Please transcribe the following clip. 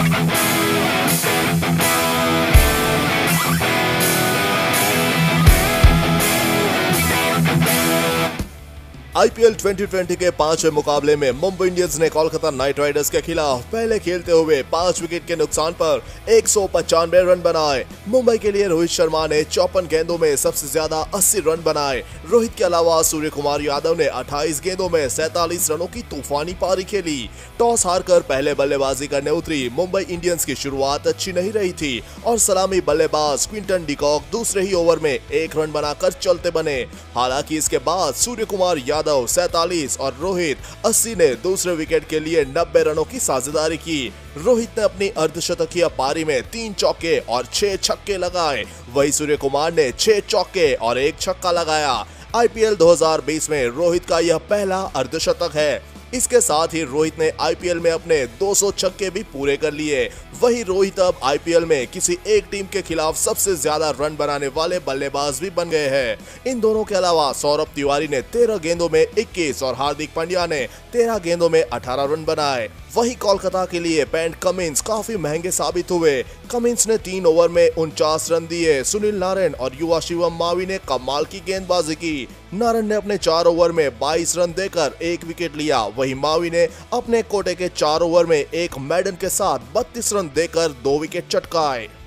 IPL 2020 के 5वें मुकाबले में मुंबई इंडियंस ने कोलकाता नाइट राइडर्स के खिलाफ पहले खेलते हुए 5 विकेट के नुकसान पर 195 रन बनाए। मुंबई के लिए रोहित शर्मा ने 54 गेंदों में सबसे ज्यादा 80 रन बनाए। रोहित के अलावा सूर्य कुमार यादव ने 28 गेंदों में 47 रनों की तूफानी पारी खेली। टॉस हारकर पहले बल्लेबाजी करने उतरी मुंबई इंडियंस की शुरुआत अच्छी नहीं रही थी और सलामी बल्लेबाज क्विंटन डिकॉक दूसरे ही ओवर में 1 रन बनाकर चलते बने। हालांकि इसके बाद सूर्य कुमार यादव 47 और रोहित 80 ने दूसरे विकेट के लिए 90 रनों की साझेदारी की। रोहित ने अपनी अर्धशतकीय पारी में 3 चौके और 6 छक्के लगाए, वही सूर्य कुमार ने 6 चौके और 1 छक्का लगाया। आईपीएल 2020 में रोहित का यह पहला अर्धशतक है। इसके साथ ही रोहित ने आईपीएल में अपने 200 छक्के भी पूरे कर लिए। वही रोहित अब आईपीएल में किसी एक टीम के खिलाफ सबसे ज्यादा रन बनाने वाले बल्लेबाज भी बन गए हैं। इन दोनों के अलावा सौरभ तिवारी ने 13 गेंदों में 21 और हार्दिक पांड्या ने 13 गेंदों में 18 रन बनाए। वही कोलकाता के लिए पैट कमिंस काफी महंगे साबित हुए। कमिंस ने 3 ओवर में 49 रन दिए। सुनील नारायण और युवा शिवम मावी ने कमाल की गेंदबाजी की। नारायण ने अपने 4 ओवर में 22 रन देकर 1 विकेट लिया। वही मावी ने अपने कोटे के 4 ओवर में 1 मैडन के साथ 32 रन देकर 2 विकेट चटकाए।